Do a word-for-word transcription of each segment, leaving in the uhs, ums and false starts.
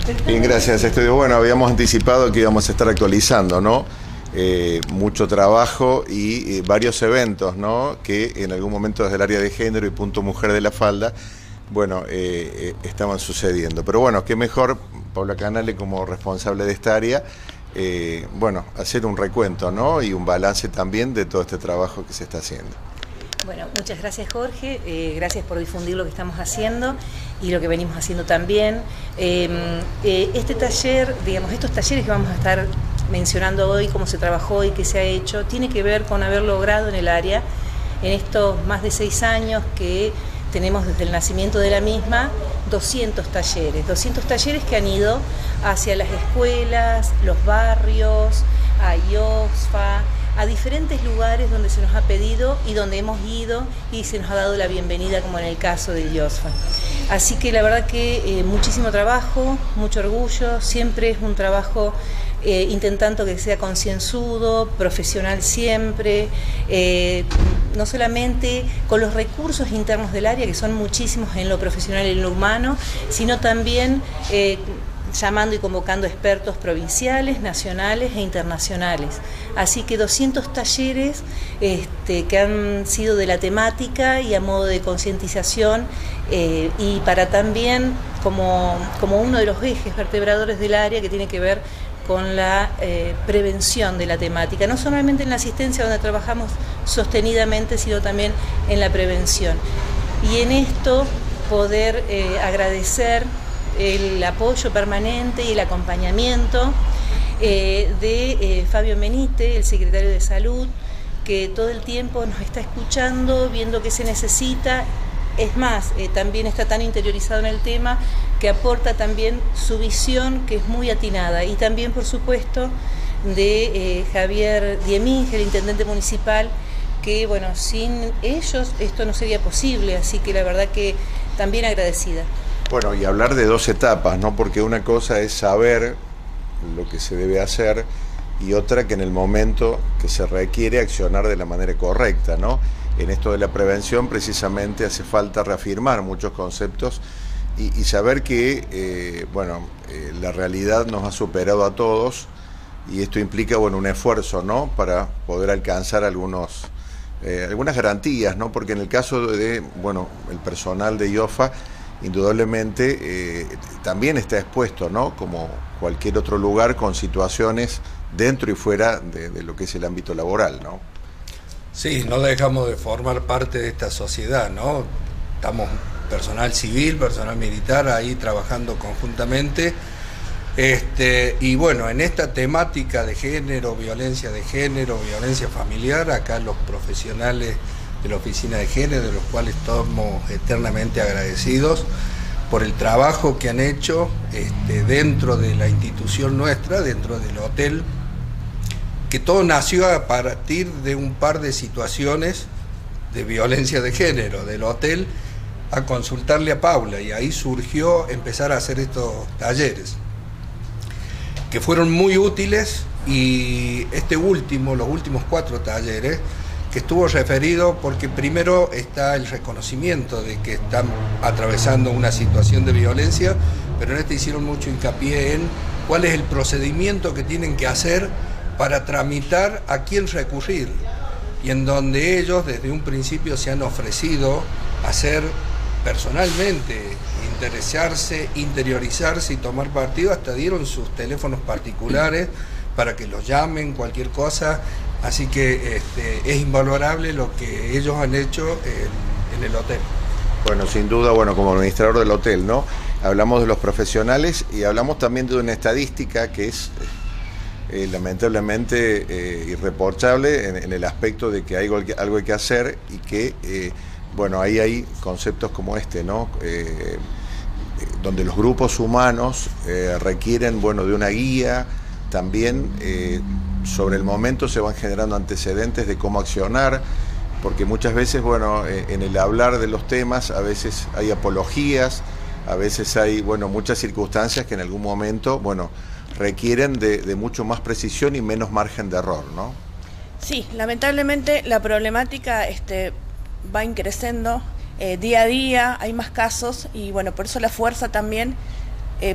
Bien, gracias, Estudio. Bueno, habíamos anticipado que íbamos a estar actualizando, ¿no? Eh, mucho trabajo y eh, varios eventos, ¿no? Que en algún momento desde el área de género y Punto Mujer de la Falda, bueno, eh, eh, estaban sucediendo. Pero bueno, qué mejor, Paula Canale como responsable de esta área, eh, bueno, hacer un recuento, ¿no? Y un balance también de todo este trabajo que se está haciendo. Bueno, muchas gracias, Jorge, eh, gracias por difundir lo que estamos haciendo y lo que venimos haciendo también. Eh, eh, este taller, digamos, estos talleres que vamos a estar mencionando hoy, cómo se trabajó y qué se ha hecho, tiene que ver con haber logrado en el área, en estos más de seis años que tenemos desde el nacimiento de la misma, doscientos talleres, doscientos talleres que han ido hacia las escuelas, los barrios, a IOSFA, a diferentes lugares donde se nos ha pedido y donde hemos ido y se nos ha dado la bienvenida, como en el caso del IOSFA. Así que la verdad que eh, muchísimo trabajo, mucho orgullo, siempre es un trabajo eh, intentando que sea concienzudo, profesional siempre, eh, no solamente con los recursos internos del área, que son muchísimos en lo profesional y en lo humano, sino también eh, llamando y convocando expertos provinciales, nacionales e internacionales. Así que doscientos talleres este, que han sido de la temática y a modo de concientización eh, y para también como, como uno de los ejes vertebradores del área que tiene que ver con la eh, prevención de la temática, no solamente en la asistencia donde trabajamos sostenidamente, sino también en la prevención. Y en esto poder eh, agradecer el apoyo permanente y el acompañamiento eh, de eh, Fabio Menite, el secretario de Salud, que todo el tiempo nos está escuchando, viendo qué se necesita. Es más, eh, también está tan interiorizado en el tema que aporta también su visión, que es muy atinada. Y también, por supuesto, de eh, Javier Dieming, el intendente municipal, que, bueno, sin ellos esto no sería posible. Así que la verdad que también agradecida. Bueno, y hablar de dos etapas, ¿no? Porque una cosa es saber lo que se debe hacer y otra que en el momento que se requiere accionar de la manera correcta, ¿no? En esto de la prevención precisamente hace falta reafirmar muchos conceptos y, y saber que, eh, bueno, eh, la realidad nos ha superado a todos y esto implica, bueno, un esfuerzo, ¿no? Para poder alcanzar algunos, eh, algunas garantías, ¿no? Porque en el caso de, bueno, el personal de IOSFA, indudablemente eh, también está expuesto, ¿no? Como cualquier otro lugar, con situaciones dentro y fuera de, de lo que es el ámbito laboral, ¿no? Sí, no dejamos de formar parte de esta sociedad, ¿no? Estamos personal civil, personal militar ahí trabajando conjuntamente. Este, y bueno, en esta temática de género, violencia de género, violencia familiar, acá los profesionales de la Oficina de Género, de los cuales estamos eternamente agradecidos por el trabajo que han hecho este, dentro de la institución nuestra, dentro del hotel, que todo nació a partir de un par de situaciones de violencia de género, del hotel a consultarle a Paula, y ahí surgió empezar a hacer estos talleres, que fueron muy útiles, y este último, los últimos cuatro talleres, que estuvo referido porque primero está el reconocimiento de que están atravesando una situación de violencia, pero en este hicieron mucho hincapié en cuál es el procedimiento que tienen que hacer para tramitar a quién recurrir, y en donde ellos desde un principio se han ofrecido a hacer personalmente, interesarse, interiorizarse y tomar partido, hasta dieron sus teléfonos particulares para que los llamen, cualquier cosa. Así que este, es invalorable lo que ellos han hecho en, en el hotel. Bueno, sin duda, bueno, como administrador del hotel, ¿no? Hablamos de los profesionales y hablamos también de una estadística que es eh, lamentablemente eh, irreprochable en, en el aspecto de que hay algo hay que hacer y que, eh, bueno, ahí hay conceptos como este, ¿no? Eh, donde los grupos humanos eh, requieren, bueno, de una guía, también eh, sobre el momento se van generando antecedentes de cómo accionar, porque muchas veces, bueno, eh, en el hablar de los temas, a veces hay apologías, a veces hay, bueno, muchas circunstancias que en algún momento, bueno, requieren de, de mucho más precisión y menos margen de error, ¿no? Sí, lamentablemente la problemática este, va increciendo eh, día a día, hay más casos y bueno, por eso la fuerza también, eh,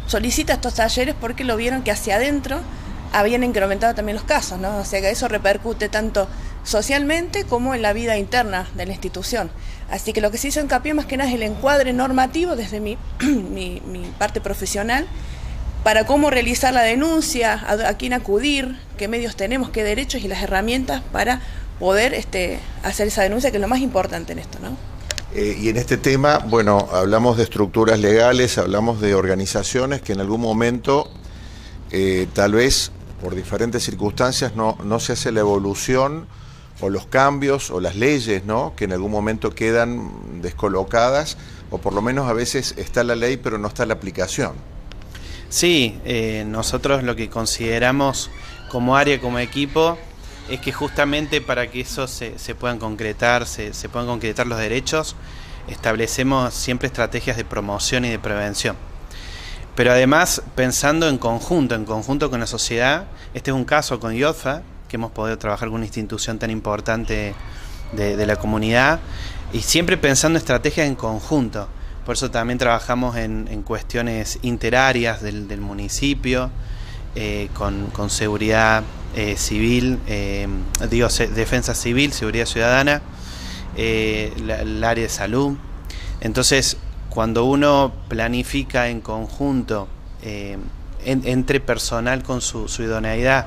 solicita estos talleres porque lo vieron que hacia adentro habían incrementado también los casos, ¿no? O sea que eso repercute tanto socialmente como en la vida interna de la institución. Así que lo que se hizo hincapié más que nada es el encuadre normativo desde mi, mi, mi parte profesional, para cómo realizar la denuncia, a, a quién acudir, qué medios tenemos, qué derechos y las herramientas para poder este, hacer esa denuncia, que es lo más importante en esto, ¿no? Eh, y en este tema, bueno, hablamos de estructuras legales, hablamos de organizaciones que en algún momento, eh, tal vez por diferentes circunstancias, no, no se hace la evolución o los cambios o las leyes, ¿no?, que en algún momento quedan descolocadas, o por lo menos a veces está la ley pero no está la aplicación. Sí, eh, nosotros lo que consideramos como área, como equipo, es que justamente para que eso se, se puedan concretar, se, se puedan concretar los derechos, establecemos siempre estrategias de promoción y de prevención. Pero además pensando en conjunto, en conjunto con la sociedad. Este es un caso con IODFA, que hemos podido trabajar con una institución tan importante de, de la comunidad, y siempre pensando en estrategias en conjunto. Por eso también trabajamos en, en cuestiones interarias del, del municipio, eh, con, con seguridad eh, civil, eh, digo, se, defensa civil, seguridad ciudadana, eh, la, el área de salud. Entonces, cuando uno planifica en conjunto, eh, en, entre personal con su, su idoneidad,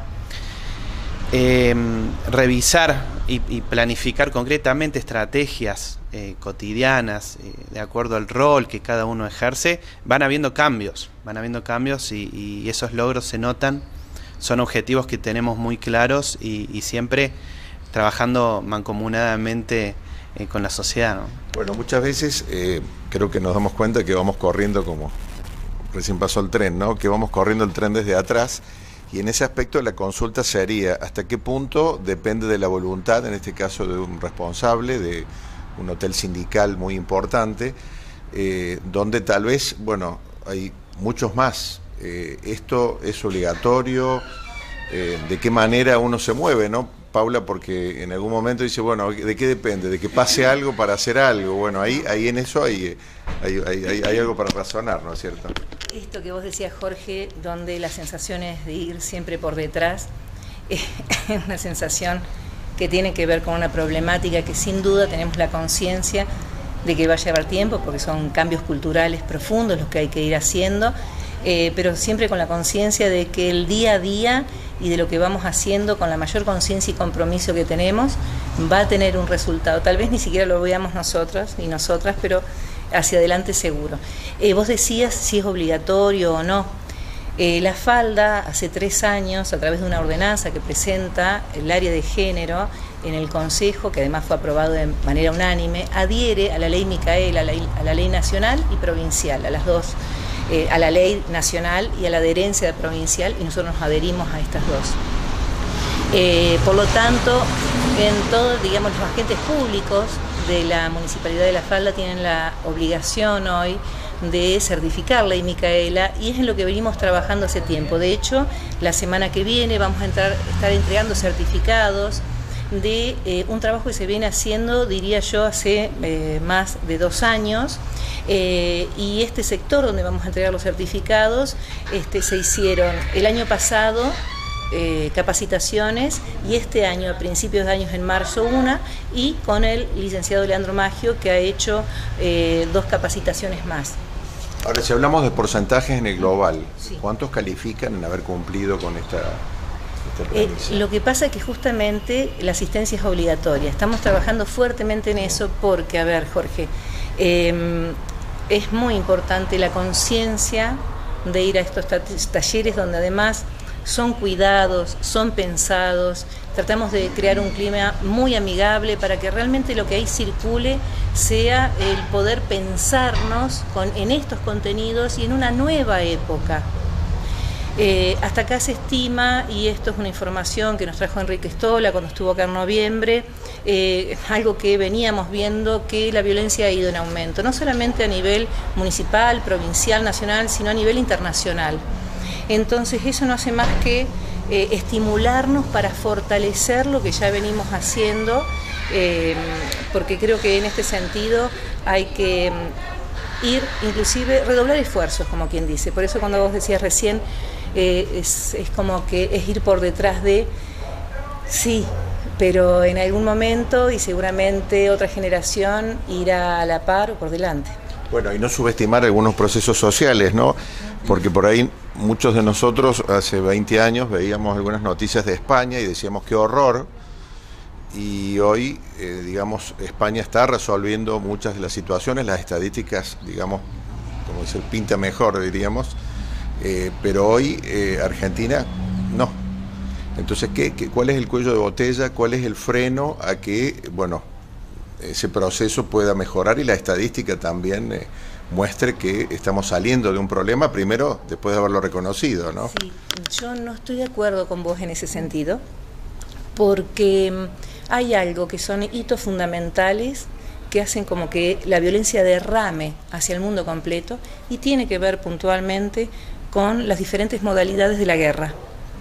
eh, revisar y, y planificar concretamente estrategias eh, cotidianas, eh, de acuerdo al rol que cada uno ejerce, van habiendo cambios, van habiendo cambios y, y esos logros se notan, son objetivos que tenemos muy claros y, y siempre trabajando mancomunadamente eh, con la sociedad, ¿no? Bueno, muchas veces eh, creo que nos damos cuenta que vamos corriendo, como recién pasó el tren, ¿no?, que vamos corriendo el tren desde atrás. Y en ese aspecto la consulta sería hasta qué punto depende de la voluntad, en este caso de un responsable, de un hotel sindical muy importante, eh, donde tal vez, bueno, hay muchos más. Eh, esto es obligatorio, eh, de qué manera uno se mueve, ¿no, Paula? Porque en algún momento dice, bueno, ¿de qué depende? ¿De que pase algo para hacer algo? Bueno, ahí, ahí en eso hay, hay, hay, hay, hay algo para razonar, ¿no es cierto? Esto que vos decías, Jorge, donde la sensación es de ir siempre por detrás, es una sensación que tiene que ver con una problemática que sin duda tenemos la conciencia de que va a llevar tiempo, porque son cambios culturales profundos los que hay que ir haciendo, eh, pero siempre con la conciencia de que el día a día y de lo que vamos haciendo con la mayor conciencia y compromiso que tenemos va a tener un resultado. Tal vez ni siquiera lo veamos nosotros y nosotras, pero hacia adelante seguro. Eh, vos decías si es obligatorio o no. Eh, la falda, hace tres años, a través de una ordenanza que presenta el área de género en el Consejo, que además fue aprobado de manera unánime, adhiere a la ley Micaela, a la, a la ley nacional y provincial, a las dos, eh, a la ley nacional y a la adherencia provincial, y nosotros nos adherimos a estas dos. Eh, por lo tanto, en todos, digamos, los agentes públicos de la Municipalidad de La Falda tienen la obligación hoy de certificar la Micaela, y es en lo que venimos trabajando hace tiempo. De hecho, la semana que viene vamos a entrar, estar entregando certificados de eh, un trabajo que se viene haciendo, diría yo, hace eh, más de dos años, eh, y este sector donde vamos a entregar los certificados este, se hicieron el año pasado eh, capacitaciones, y este año, a principios de años, en marzo, una, y con el licenciado Leandro Maggio, que ha hecho eh, dos capacitaciones más. Ahora, si hablamos de porcentajes en el global, sí, ¿cuántos califican en haber cumplido con esta, esta premisa? Eh, lo que pasa es que justamente la asistencia es obligatoria. Estamos trabajando fuertemente en eso porque, a ver, Jorge, eh, es muy importante la conciencia de ir a estos talleres donde además son cuidados, son pensados. Tratamos de crear un clima muy amigable para que realmente lo que ahí circule sea el poder pensarnos con, en estos contenidos y en una nueva época. Eh, hasta acá se estima, y esto es una información que nos trajo Enrique Stola cuando estuvo acá en noviembre, eh, algo que veníamos viendo, que la violencia ha ido en aumento, no solamente a nivel municipal, provincial, nacional, sino a nivel internacional. Entonces eso no hace más que eh, estimularnos para fortalecer lo que ya venimos haciendo, eh, porque creo que en este sentido hay que ir, inclusive redoblar esfuerzos, como quien dice. Por eso cuando vos decías recién, eh, es, es como que es ir por detrás de, sí, pero en algún momento y seguramente otra generación irá a la par o por delante. Bueno, y no subestimar algunos procesos sociales, ¿no? Porque por ahí muchos de nosotros hace veinte años veíamos algunas noticias de España y decíamos qué horror, y hoy, eh, digamos, España está resolviendo muchas de las situaciones, las estadísticas, digamos, como dice, pinta mejor, diríamos, eh, pero hoy eh, Argentina no. Entonces, ¿qué, qué, ¿cuál es el cuello de botella? ¿Cuál es el freno a que, bueno, ese proceso pueda mejorar y la estadística también eh, muestre que estamos saliendo de un problema, primero después de haberlo reconocido, ¿no? Sí, yo no estoy de acuerdo con vos en ese sentido, porque hay algo que son hitos fundamentales que hacen como que la violencia derrame hacia el mundo completo y tiene que ver puntualmente con las diferentes modalidades de la guerra.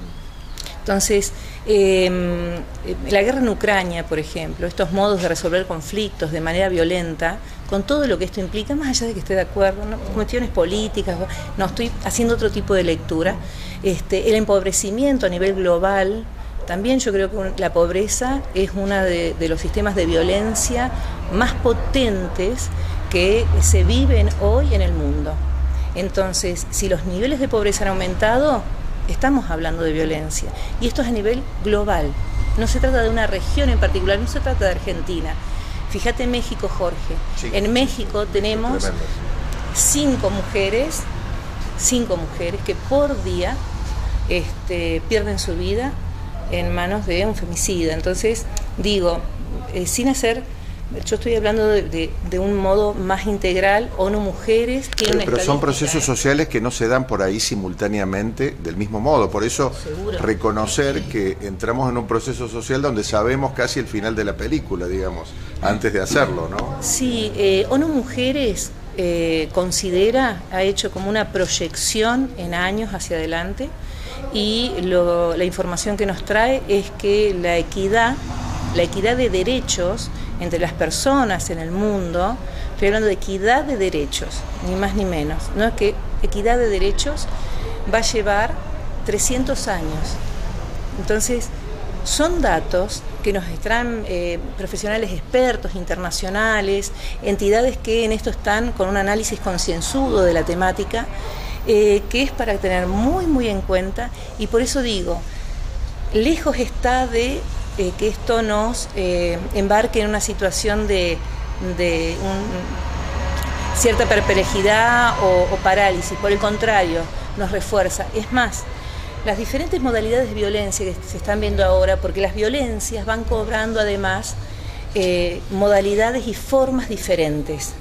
Entonces, eh, la guerra en Ucrania, por ejemplo, estos modos de resolver conflictos de manera violenta, con todo lo que esto implica, más allá de que esté de acuerdo, ¿no? Cuestiones políticas, no, estoy haciendo otro tipo de lectura, este, el empobrecimiento a nivel global, también yo creo que la pobreza es uno de, de los sistemas de violencia más potentes que se viven hoy en el mundo. Entonces, si los niveles de pobreza han aumentado, estamos hablando de violencia, y esto es a nivel global, no se trata de una región en particular, no se trata de Argentina. Fíjate en México, Jorge, sí, en México tenemos cinco mujeres, cinco mujeres que por día este, pierden su vida en manos de un femicida. Entonces, digo, eh, sin hacer... Yo estoy hablando de, de, de un modo más integral, ONU Mujeres tiene Pero, una pero son procesos sociales que no se dan por ahí simultáneamente del mismo modo, por eso Seguro. reconocer que entramos en un proceso social donde sabemos casi el final de la película, digamos, antes de hacerlo, ¿no? Sí, eh, ONU Mujeres eh, considera, ha hecho como una proyección en años hacia adelante, y lo, la información que nos trae es que la equidad, la equidad de derechos entre las personas en el mundo, estoy hablando de equidad de derechos, ni más ni menos, ¿no? Es que equidad de derechos va a llevar trescientos años. Entonces, son datos que nos extraen eh, profesionales expertos, internacionales, entidades que en esto están con un análisis concienzudo de la temática, eh, que es para tener muy, muy en cuenta, y por eso digo, lejos está de... Eh, que esto nos eh, embarque en una situación de, de un, cierta perplejidad o, o parálisis. Por el contrario, nos refuerza. Es más, las diferentes modalidades de violencia que se están viendo ahora, porque las violencias van cobrando además eh, modalidades y formas diferentes.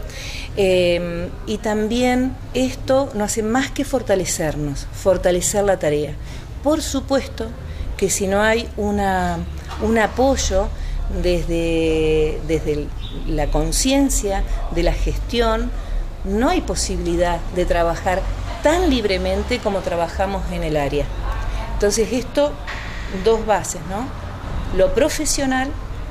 Eh, y también esto no hace más que fortalecernos, fortalecer la tarea. Por supuesto que si no hay una, un apoyo desde, desde la conciencia de la gestión, no hay posibilidad de trabajar tan libremente como trabajamos en el área. Entonces esto, dos bases, ¿no? Lo profesional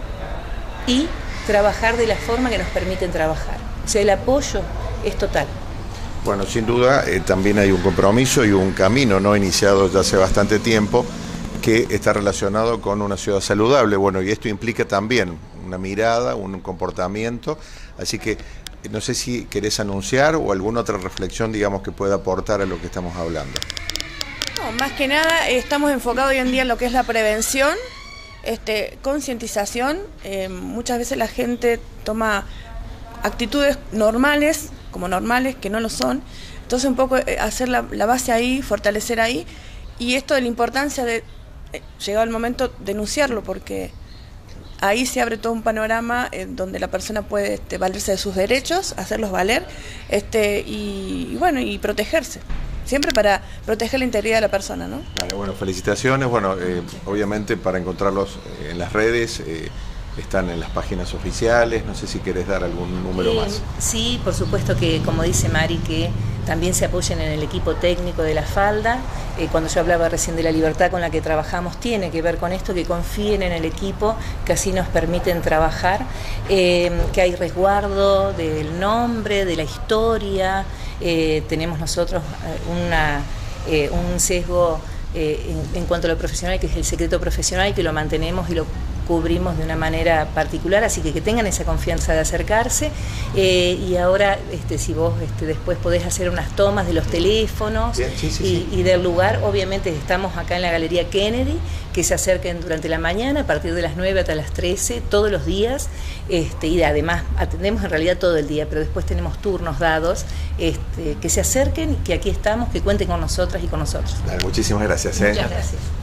y trabajar de la forma que nos permiten trabajar. O sea, el apoyo es total. Bueno, sin duda eh, también hay un compromiso y un camino no iniciado ya hace bastante tiempo, que está relacionado con una ciudad saludable. Bueno, y esto implica también una mirada, un comportamiento, así que no sé si querés anunciar o alguna otra reflexión, digamos, que pueda aportar a lo que estamos hablando. No, más que nada estamos enfocados hoy en día en lo que es la prevención, este, concientización. Eh, muchas veces la gente toma actitudes normales, como normales, que no lo son, entonces un poco eh, hacer la, la base ahí, fortalecer ahí, y esto de la importancia de llegado el momento denunciarlo, porque ahí se abre todo un panorama en donde la persona puede este, valerse de sus derechos, hacerlos valer, este, y, y bueno, y protegerse, siempre para proteger la integridad de la persona, ¿no? Vale, bueno, felicitaciones, bueno, eh, obviamente para encontrarlos en las redes, eh, están en las páginas oficiales. No sé si querés dar algún número eh, más. Sí, por supuesto que, como dice Mari, que también se apoyen en el equipo técnico de la falda. Eh, cuando yo hablaba recién de la libertad con la que trabajamos, tiene que ver con esto, que confíen en el equipo, que así nos permiten trabajar, eh, que hay resguardo del nombre, de la historia. Eh, tenemos nosotros una, eh, un sesgo eh, en, en cuanto a lo profesional, que es el secreto profesional, que lo mantenemos y lo cubrimos de una manera particular, así que que tengan esa confianza de acercarse. Eh, y ahora, este, si vos este, después podés hacer unas tomas de los teléfonos. Bien, sí, sí, y, sí. y del lugar, obviamente estamos acá en la Galería Kennedy, que se acerquen durante la mañana, a partir de las nueve hasta las trece, todos los días, este, y además atendemos en realidad todo el día, pero después tenemos turnos dados, este, que se acerquen, que aquí estamos, que cuenten con nosotras y con nosotros. Dale, muchísimas gracias. ¿eh? Muchas gracias.